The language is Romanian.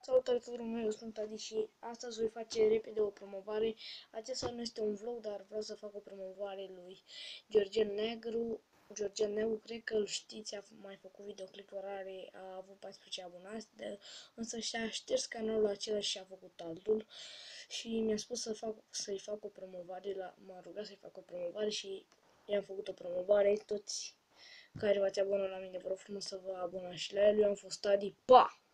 Salutare tuturor, eu sunt Adi și astăzi voi face repede o promovare. Acesta nu este un vlog, dar vreau să fac o promovare lui Georgian Negru. Georgian Negru, cred că îl știți, a mai făcut videoclipuri rare, a avut 14 abonați, însă și-a șters canalul acela și a făcut altul. Și mi-a spus să-i fac o promovare, m-a rugat să-i fac o promovare și i-am făcut o promovare. Toți care v-ați abonat la mine, vă rog frumos să vă abonați și la el. Eu am fost Adi, pa!